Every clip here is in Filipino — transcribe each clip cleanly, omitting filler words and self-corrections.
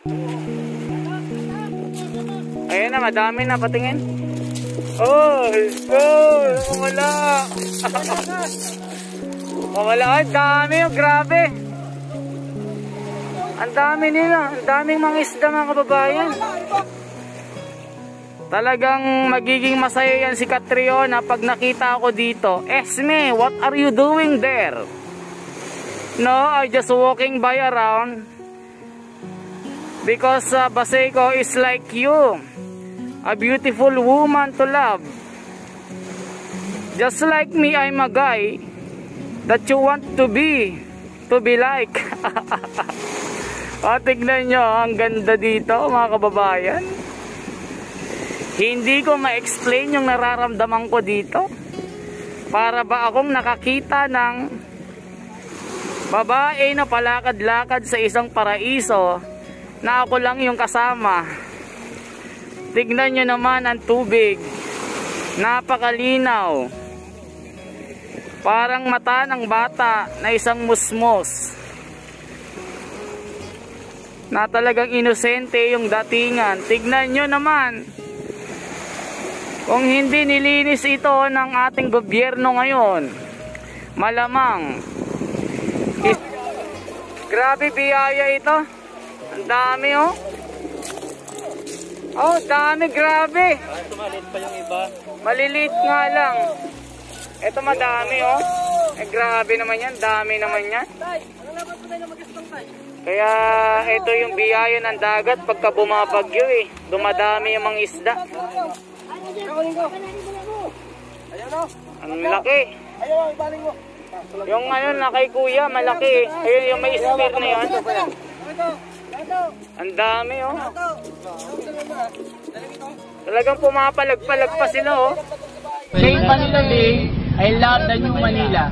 Ayan na, madami na, patingin. Oh, wala. Wala, ay dami, oh, grabe. Ang dami nila, ang daming mga isda mga kababayan. Talagang magiging masaya yan si Catriona pag nakita ako dito. Esme, what are you doing there? No, I just walking by around. Because Baseco is like you. A beautiful woman to love. Just like me, I'm a guy that you want to be like. O, tignan nyo, ang ganda dito mga kababayan. Hindi ko ma-explain yung nararamdaman ko dito. Para ba akong nakakita ng babae na palakad-lakad sa isang paraiso na ako lang yung kasama. Tignan nyo naman ang tubig. Napakalinaw. Parang mata ng bata na isang musmos. Na talagang inosente yung datingan. Tignan nyo naman. Kung hindi nilinis ito ng ating gobyerno ngayon, malamang grabe biyaya ito. Ang dami, oh. Oh, dami, grabe. Maliit pa yung iba. Maliliit nga lang. Ito madami, oh. Eh, grabe naman yan. Dami naman yan. Kaya ito yung biyaya ng dagat pagka bumabagyo, eh. Dumadami yung mga isda. Ang laki. Yung ano na kay kuya, malaki, eh. Ayun yung may spear na yun. Ang dami, oh. Talagang pumapalag-palag pa sila, oh. Saint Manila Day, I love the New Manila.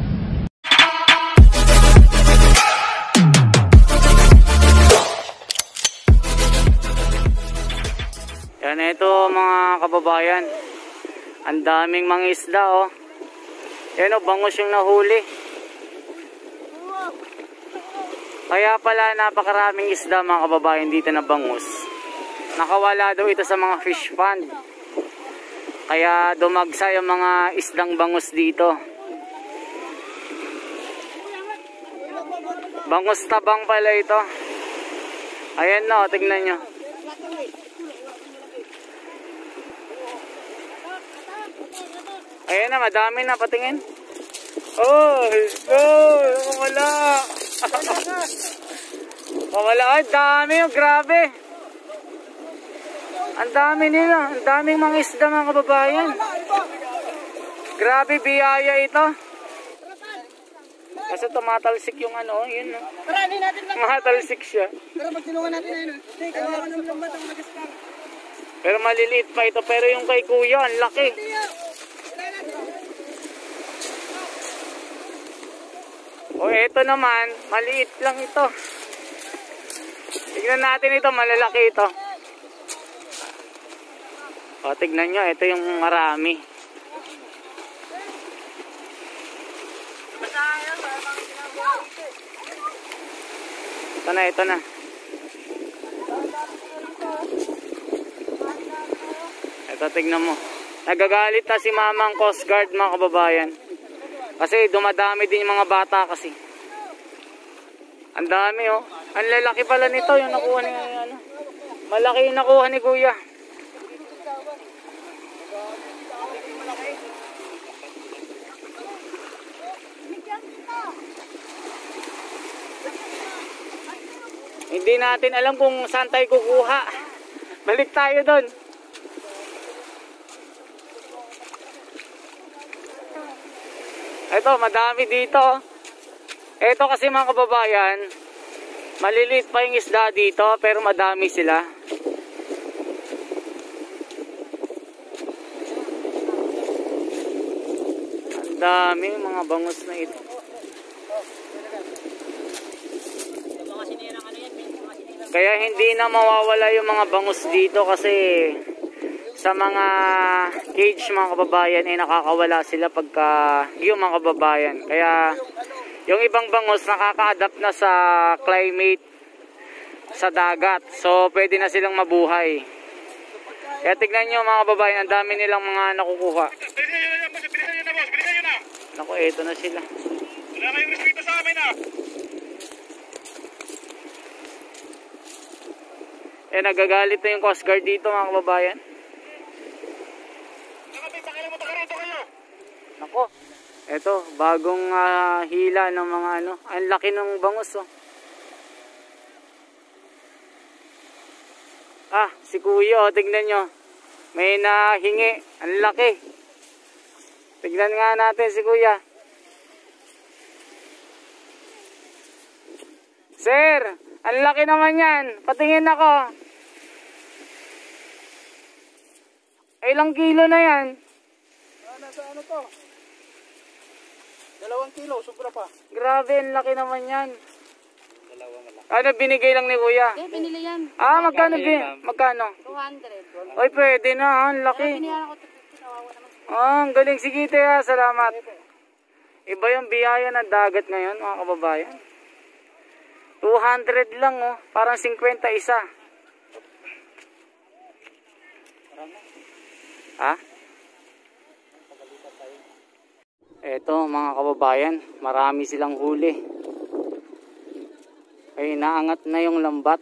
Yan, ito mga kababayan. Ang daming mga isda, oh. Yan, oh, bangus yung nahuli. Kaya pala napakaraming isda mga kababayan dito na bangus. Nakawala daw ito sa mga fish pond. Kaya dumagsa yung mga isdang bangus dito. Bangus tabang pala ito. Ayan na, tignan nyo. Ayan na, madami na, patingin. Oh, wala. Wala, ay dami, oh, grabe. Ang dami nila, ang daming mga isda mga kababayan. Grabe biyaya ito. Kasi tumatalsik yung ano, yun, no? Tumatalsik siya. Pero magtulungan natin na yun. Kawawa ng lambat ang magaspang. Pero maliliit pa ito, pero yung kay kuya, ang laki. O eto naman, maliit lang ito. Tignan natin ito, malalaki ito. O tignan nyo, ito yung marami. Ito na, ito na. Ito, tignan mo. Nagagalit na si mamang Coast Guard mga kababayan. Kasi dumadami din yung mga bata kasi. Ang dami, oh. Ang lalaki pala nito yung nakuha ni ano. Malaki yung nakuha ni kuya. Hindi natin alam kung saan tayo kukuha. Balik tayo doon. Ito, madami dito. Ito kasi mga kababayan, maliliit pa yung isda dito, pero madami sila. Ang dami mga bangus na ito. Kaya hindi na mawawala yung mga bangus dito kasi sa mga cage mga kababayan ay nakakawala sila pagka yung mga kababayan. Kaya yung ibang bangus nakaka-adapt na sa climate sa dagat. So pwede na silang mabuhay. Kaya tignan nyo mga kababayan, ang dami nilang mga nakukuha. Naku, eto na sila. Wala kayong respeto sa amin ah. Nagagalit na yung Coast Guard dito mga kababayan. Nako, eto, bagong hila ng mga ano. Ang laki ng bangus oh. Si Kuya, tignan nyo. May nahingi. Ang laki. Tignan nga natin si Kuya. Sir, ang laki naman yan. Patingin ako. Ilang kilo na yan? Nasa ano to? 2 kilo, sobra pa. Grabe, ang laki naman yan. Ano, binigay lang ni Kuya? Eh, binili yan. Magkano? Magkano? 200. Oy, pwede na. Ang laki. Binihan ako 250, kawawa naman. Ang galing. Sige, Tea. Salamat. Iba yung biyaya ng dagat ngayon, mga kababayan. 200 lang, oh. Parang 50 isa. Eto, mga kababayan. Marami silang huli. Ay, naangat na yung lambat.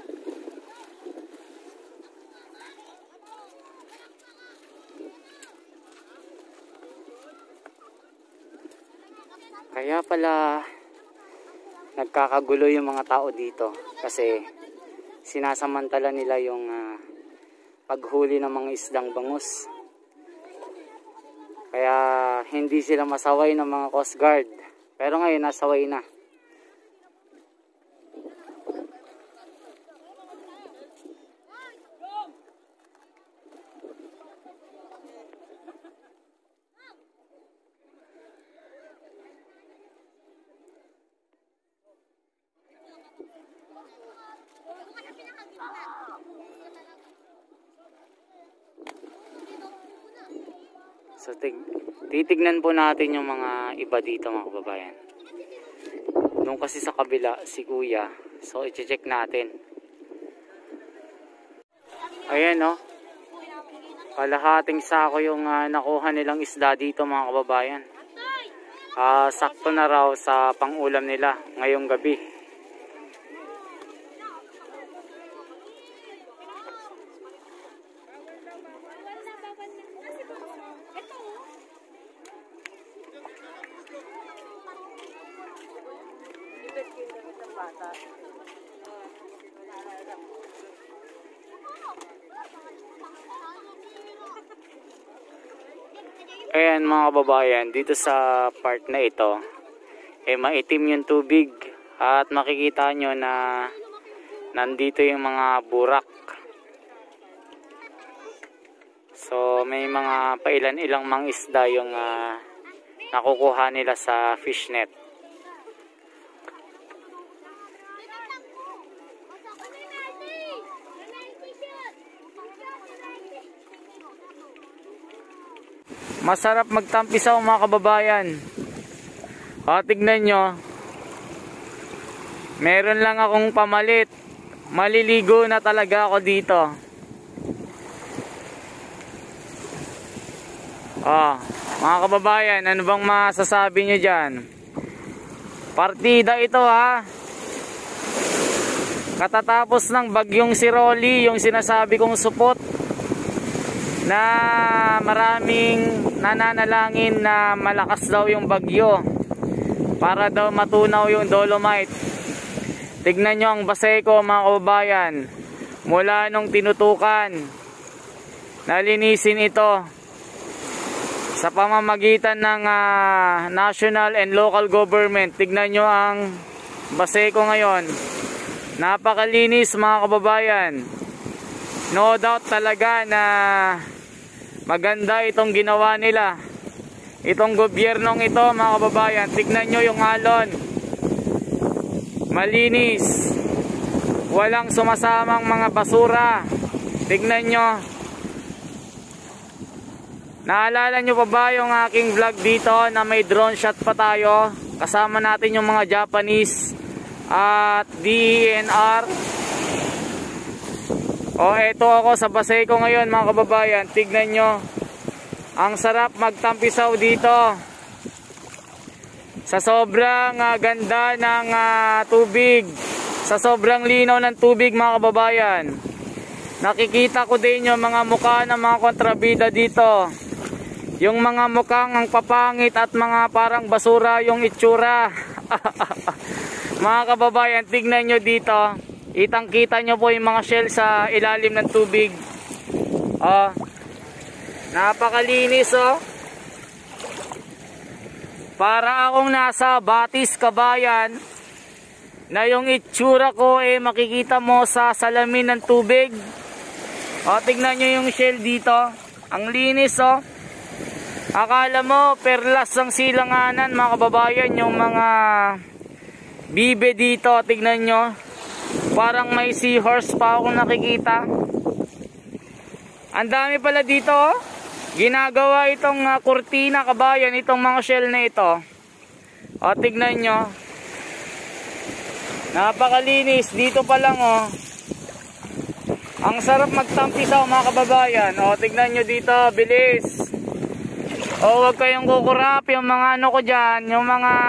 Kaya pala nagkakagulo yung mga tao dito kasi sinasamantala nila yung paghuli ng mga isdang bangus. Kaya hindi sila masaway ng mga Coast Guard. Pero ngayon nasaway na. So titignan po natin yung mga iba dito mga kababayan. Doon kasi sa kabila si Kuya. So i-check natin. Ayan no. Kalahating sako yung nakuha nilang isda dito mga kababayan. Sakto na raw sa pang-ulam nila ngayong gabi. Ayan mga kababayan, dito sa part na ito maitim yung tubig at makikita nyo na nandito yung mga burak. So may mga pailan-ilang mga isda yung nakukuha nila sa fishnet. Masarap magtampisaw mga kababayan. Tignan nyo. Meron lang akong pamalit. Maliligo na talaga ako dito. Mga kababayan, ano bang masasabi nyo dyan? Partida ito ha. Katatapos ng bagyong si Rolly, yung sinasabi kong supot, na maraming nananalangin na malakas daw yung bagyo para daw matunaw yung Dolomite. Tignan nyo ang Baseco mga kababayan. Mula nung tinutukan, nalinisin ito sa pamamagitan ng national and local government. Tignan nyo ang Baseco ngayon. Napakalinis mga kababayan. No doubt talaga na maganda itong ginawa nila. Itong gobyernong ito mga kababayan. Tignan nyo yung alon. Malinis. Walang sumasamang mga basura. Tignan nyo. Naalala nyo pa ba yung aking vlog dito na may drone shot pa tayo? Kasama natin yung mga Japanese at DENR. O eto ako sa Baseco ngayon mga kababayan. Tignan nyo. Ang sarap magtampisaw dito. Sa sobrang ganda ng tubig. Sa sobrang linaw ng tubig mga kababayan. Nakikita ko din yung mga mukha ng mga kontrabida dito. Yung mga mukhang ang papangit at mga parang basura yung itsura. Mga kababayan, tignan nyo dito. Kitang-kita nyo po yung mga shell sa ilalim ng tubig. Napakalinis oh. Para akong nasa Batis, Kabayan. Na yung itsura ko makikita mo sa salamin ng tubig. Tignan nyo yung shell dito. Ang linis oh. Akala mo perlas ang silanganan mga kababayan. Yung mga bibe dito, tignan nyo. Parang may seahorse pa akong nakikita. Ang dami pala dito oh. Ginagawa itong kurtina kabayan, itong mga shell na ito. Tignan nyo. Napakalinis. Dito pa lang oh. Ang sarap magtampisaw mga kababayan. Tignan nyo dito, bilis. Huwag kayong kukurap yung mga ano ko dyan, yung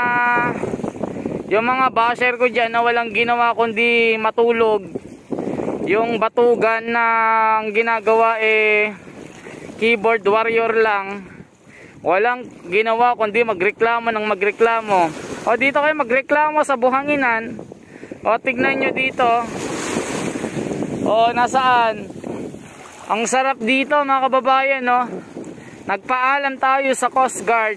mga basher ko dyan na walang ginawa kundi matulog. Yung batugan na ang ginagawa keyboard warrior lang. Walang ginawa kundi magreklamo ng magreklamo. Dito kayo magreklamo sa buhanginan. Tignan nyo dito. Nasaan? Ang sarap dito mga kababayan no. Nagpaalam tayo sa Coast Guard.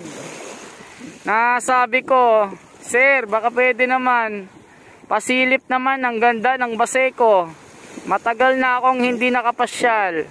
Sabi ko, sir, baka pwede naman pasilip naman ang ganda ng Baseco. Matagal na akong hindi nakapasyal.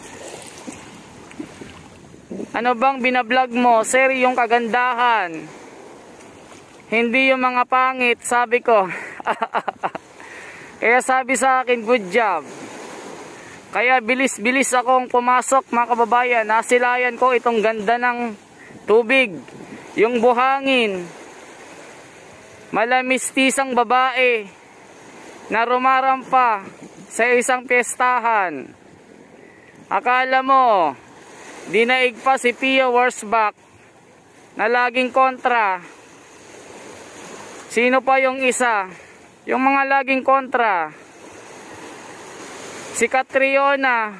Ano bang binablog mo? Sir, yung kagandahan. Hindi yung mga pangit, sabi ko. Kaya sabi sa akin, good job. Kaya bilis-bilis akong pumasok mga kababayan. Nasilayan ko itong ganda ng tubig. Yung buhangin. Malamistisang babae na rumarampa sa isang piyestahan. Akala mo dinaig pa si Pia Wurzbach na laging kontra. Sino pa yung isa? Yung mga laging kontra. Si Catriona.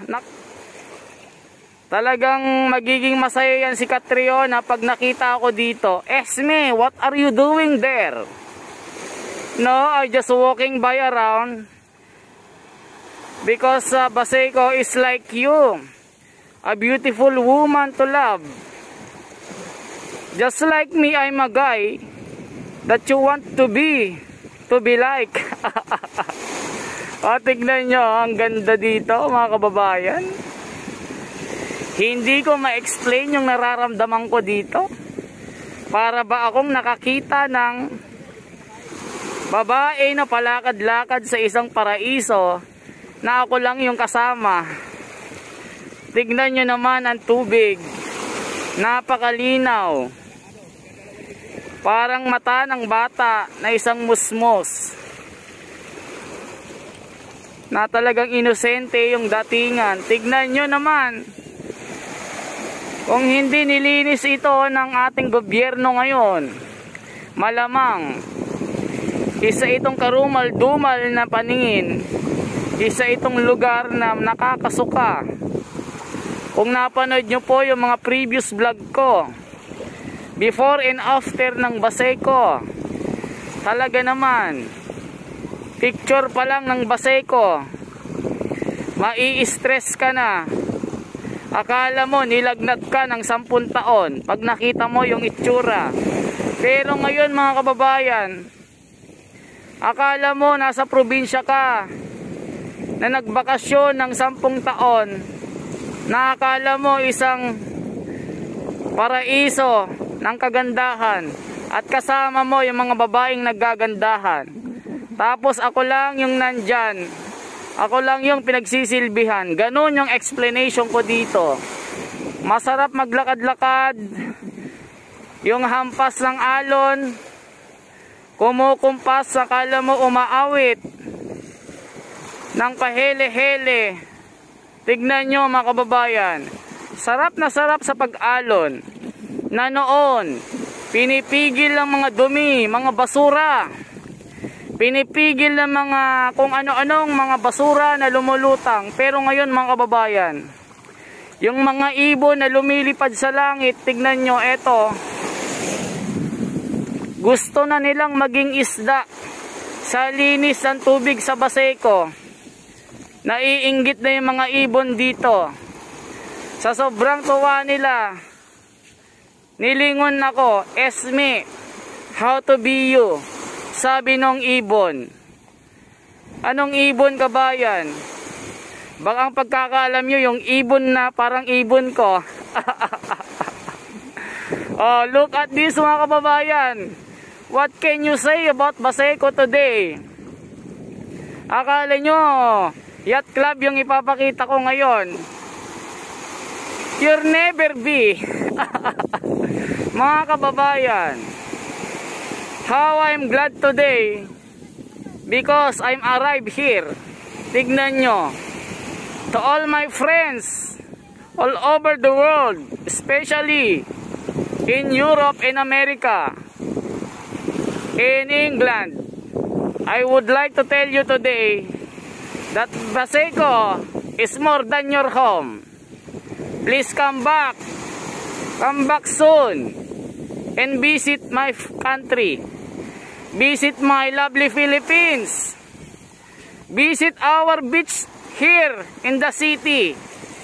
Talagang magiging masaya yan si Catriona pag nakita ako dito. Esme, what are you doing there? No, I just walking by around. Because Baseco is like you. A beautiful woman to love. Just like me, I'm a guy that you want to be like. Tignan nyo, ang ganda dito mga kababayan. Hindi ko ma-explain yung nararamdaman ko dito. Para ba akong nakakita ng babae na palakad-lakad sa isang paraiso na ako lang yung kasama. Tignan nyo naman ang tubig. Napakalinaw. Parang mata ng bata na isang musmos. Na talagang inosente yung datingan. Tignan nyo naman. Kung hindi nilinis ito ng ating gobyerno ngayon, malamang isa itong karumal-dumal na paningin. Isa itong lugar na nakakasuka. Kung napanood nyo po yung mga previous vlog ko, before and after ng Baseco, talaga naman, picture pa lang ng Baseco, mai-stress ka na. Akala mo nilagnat ka ng 10 taon pag nakita mo yung itsura. Pero ngayon mga kababayan, akala mo nasa probinsya ka na nagbakasyon ng 10 taon, na akala mo isang paraiso ng kagandahan at kasama mo yung mga babaeng naggagandahan. Tapos ako lang yung nandyan, ako lang yung pinagsisilbihan. Ganun yung explanation ko dito. Masarap maglakad-lakad, yung hampas ng alon, kumukumpas, akala mo umaawit ng pahele-hele Tignan nyo mga kababayan. Sarap na sarap sa pag-alon. Na noon, pinipigil ng mga dumi, mga basura. Pinipigil ng mga kung ano-anong mga basura na lumulutang. Pero ngayon mga kababayan, yung mga ibon na lumilipad sa langit, tignan nyo, eto. Gusto na nilang maging isda sa linis ng tubig sa Baseco. Naiinggit na yung mga ibon dito. Sa sobrang tuwa nila, nilingon ako, Esme, how to be you? Sabi nung ibon. Anong ibon, kabayan? Baka ang pagkakaalam nyo, yung ibon na parang ibon ko. Oh, look at this mga kababayan. What can you say about Baseco today? Akala nyo, yacht club yung ipapakita ko ngayon. You'll never be. Mga kababayan, how I'm glad today because I'm arrived here. Tignan nyo. To all my friends all over the world, especially in Europe and America, in England, I would like to tell you today that Baseco is more than your home. Please come back soon and visit my country. Visit my lovely Philippines. Visit our beach here in the city.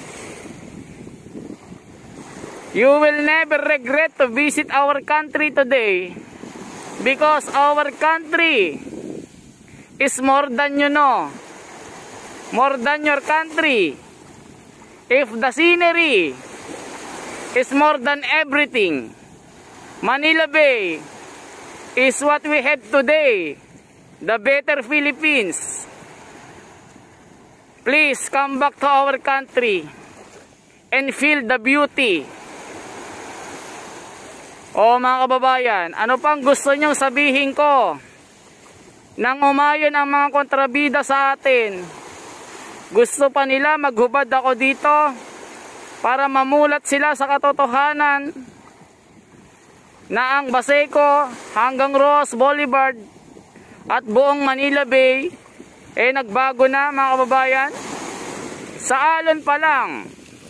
You will never regret to visit our country today because our country is more than you know, more than your country. If the scenery is more than everything, Manila Bay is what we have today, the better Philippines. Please come back to our country and feel the beauty. O mga kababayan, ano pang gusto nyong sabihin ko? Nang umayon ang mga kontrabida sa atin, gusto pa nila maghubad ako dito para mamulat sila sa katotohanan na ang Baseco hanggang Ross Boulevard at buong Manila Bay nagbago na mga kababayan. Sa alon pa lang,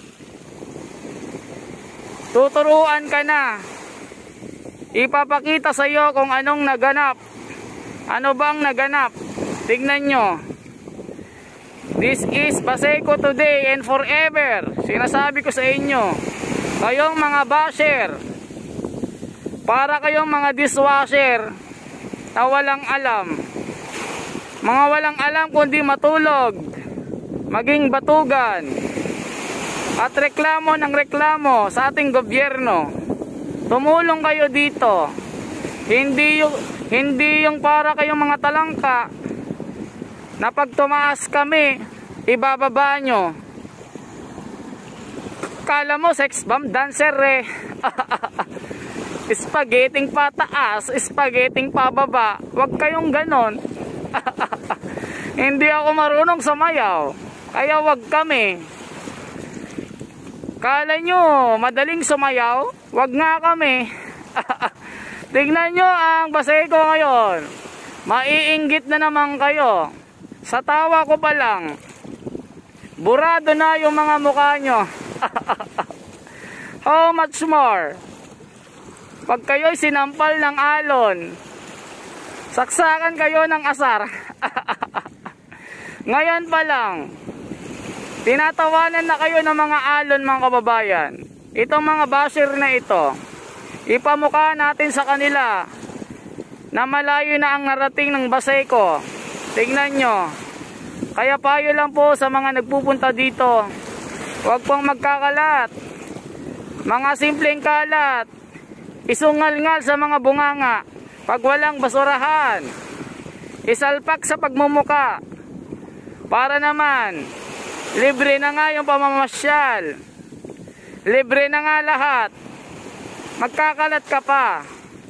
tuturuan ka na. Ipapakita sa iyo kung anong naganap. Ano bang naganap? Tignan nyo. This is Baseco today and forever. Sinasabi ko sa inyo, kayong mga basher, para kayong mga dishwasher na walang alam. Mga walang alam kundi matulog, maging batugan, at reklamo ng reklamo sa ating gobyerno. Tumulong kayo dito. Hindi yung para kayong mga talangka na pag tumaas kami, ibababa nyo. Kala mo sex bomb dancer eh. Spaghetting pataas, spaghetting pababa. Huwag kayong ganon. Hindi ako marunong sumayaw, kaya wag kami. Kala nyo madaling sumayaw? Wag nga kami. Tignan nyo ang Baseco ngayon. Maiinggit na naman kayo. Sa tawa ko pa lang, burado na yung mga mukha nyo. How much more pag kayo'y sinampal ng alon, saksakan kayo ng asar. Ngayon pa lang, tinatawanan na kayo ng mga alon mga kababayan. Itong mga basher na ito, ipamukha natin sa kanila na malayo na ang narating ng Baseco. Tignan nyo. Kaya payo lang po sa mga nagpupunta dito, huwag pong magkakalat. Mga simpleng kalat, isungal-ngal sa mga bunganga. Pag walang basurahan, isalpak sa pagmumuka. Para naman, libre na nga yung pamamasyal. Libre na nga lahat. Magkakalat ka pa.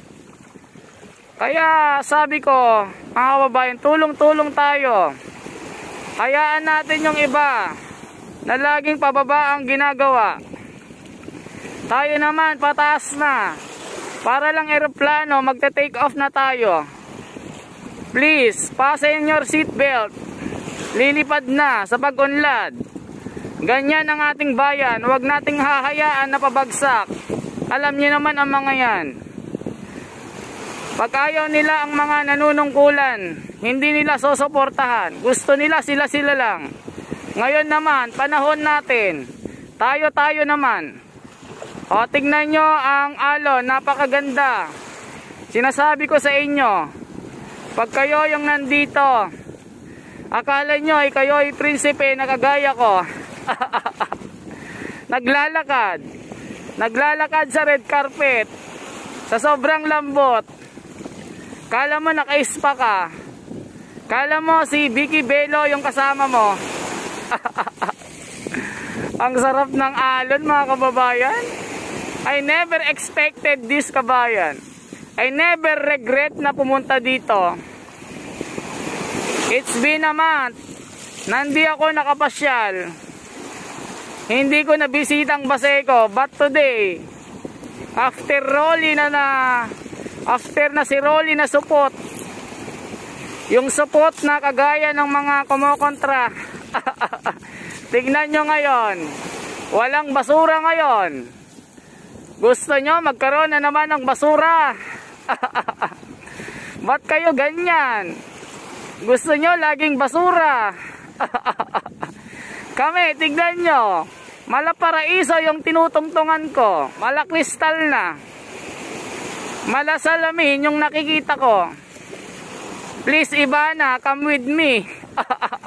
Kaya sabi ko, mga kababayan, tulong-tulong tayo. Hayaan natin yung iba na laging pababa ang ginagawa. Tayo naman pataas na. Para lang eroplano, magta-take off na tayo. Please, fasten your seatbelt. Lilipad na sa pag-unlad. Ganyan ang ating bayan. Huwag nating hahayaan na pabagsak. Alam niyo naman ang mga yan. Pag ayaw nila ang mga nanunungkulan, hindi nila susuportahan. Gusto nila sila-sila lang. Ngayon naman, panahon natin. Tayo-tayo naman. O, tignan nyo ang alon. Napakaganda. Sinasabi ko sa inyo, pag kayo yung nandito, akala nyo ay kayo ay prinsipe na kagaya ko. Naglalakad sa red carpet sa sobrang lambot. Kala mo naka-spa ka. Kala mo si Vicky Bello yung kasama mo. Ang sarap ng alon, mga kababayan. I never expected this, kabayan. I never regret na pumunta dito. It's been a month. Nandi ako nakapasyal. Hindi ko nabisitang Baseco. But today, after na si Rolly na supot, yung supot na kagaya ng mga kumokontra. Tignan nyo ngayon, walang basura ngayon. Gusto nyo magkaroon na naman ng basura? Ba't kayo ganyan? Gusto nyo laging basura? Kami, tignan nyo, malaparaiso yung tinutungtungan ko. Malakristal na. Malasalamin yung nakikita ko. Please, Ivana, come with me.